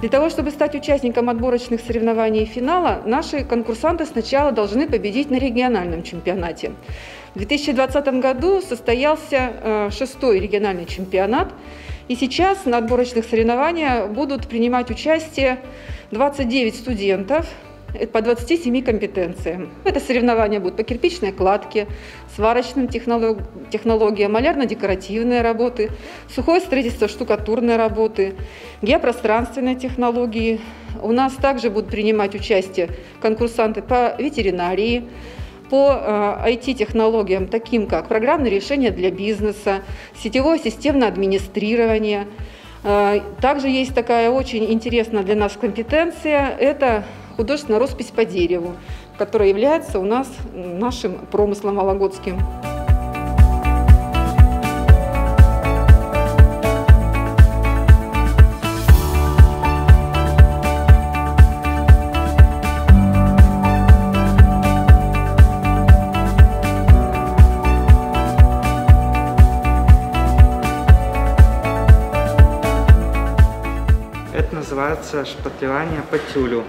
Для того, чтобы стать участником отборочных соревнований финала, наши конкурсанты сначала должны победить на региональном чемпионате. В 2020 году состоялся 6-й региональный чемпионат, и сейчас на отборочных соревнованиях будут принимать участие 29 студентов по 27 компетенциям. Это соревнования будут по кирпичной кладке, сварочным технологиям, малярно-декоративные работы, сухое строительство, штукатурные работы, геопространственные технологии. У нас также будут принимать участие конкурсанты по ветеринарии, по IT-технологиям, таким как программные решения для бизнеса, сетевое системное администрирование. Также есть такая очень интересная для нас компетенция – это художественная роспись по дереву, которая является у нас нашим промыслом вологодским. Это называется шпатлевание по тюлю.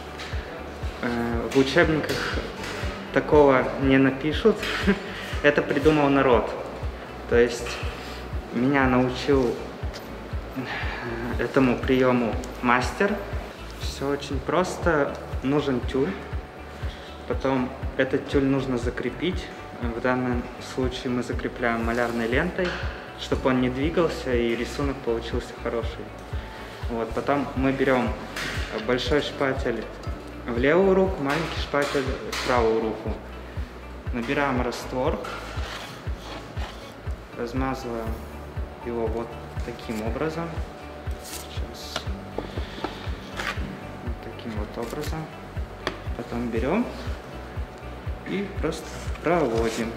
В учебниках такого не напишут. Это придумал народ. То есть меня научил этому приему мастер. Все очень просто. Нужен тюль. Потом этот тюль нужно закрепить. В данном случае мы закрепляем малярной лентой, чтобы он не двигался и рисунок получился хороший. Вот, потом мы берем большой шпатель в левую руку, маленький шпатель в правую руку. Набираем раствор, размазываем его вот таким образом. Сейчас. Вот таким вот образом. Потом берем и просто проводим.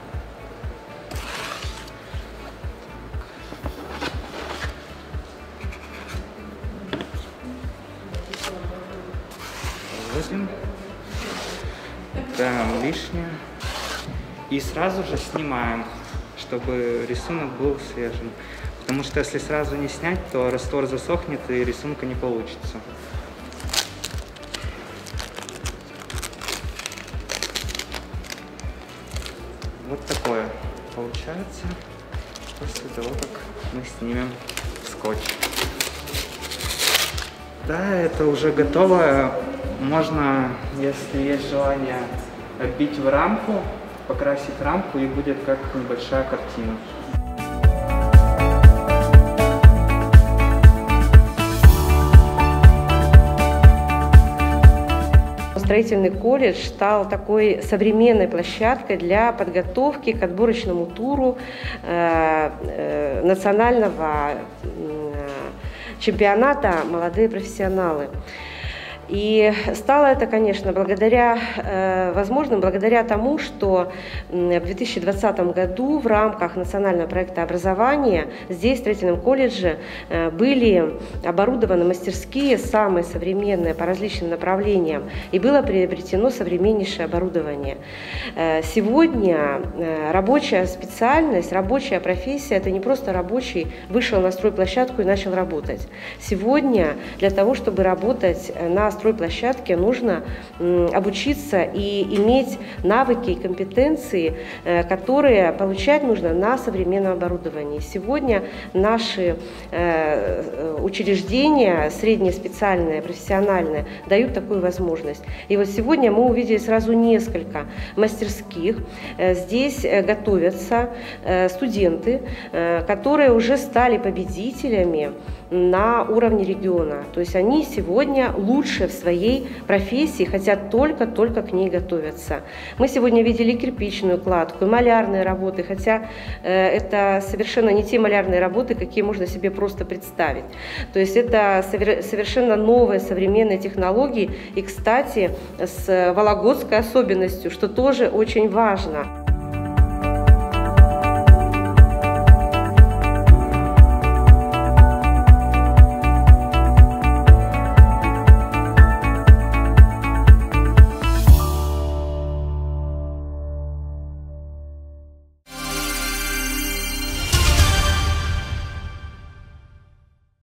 Убираем лишнее и сразу же снимаем, чтобы рисунок был свежим. Потому что если сразу не снять, то раствор засохнет и рисунка не получится. Вот такое получается после того, как мы снимем скотч. Да, это уже готово. Можно, если есть желание, оббить в рамку, покрасить рамку, и будет как небольшая картина. Строительный колледж стал такой современной площадкой для подготовки к отборочному туру национального чемпионата «Молодые профессионалы». И стало это, конечно, возможным благодаря тому, что в 2020 году в рамках национального проекта образования здесь, в строительном колледже, были оборудованы мастерские, самые современные по различным направлениям, и было приобретено современнейшее оборудование. Сегодня рабочая специальность, рабочая профессия – это не просто рабочий вышел на стройплощадку и начал работать. Сегодня для того, чтобы работать на стройплощадке, нужно обучиться и иметь навыки и компетенции, которые получать нужно на современном оборудовании. Сегодня наши учреждения, средние, специальные, профессиональные, дают такую возможность. И вот сегодня мы увидели сразу несколько мастерских. Здесь готовятся студенты, которые уже стали победителями на уровне региона. То есть они сегодня лучше в своей профессии, хотя только-только к ней готовятся. Мы сегодня видели кирпичную кладку, малярные работы, хотя это совершенно не те малярные работы, какие можно себе просто представить. То есть это совершенно новые современные технологии и, кстати, с вологодской особенностью, что тоже очень важно.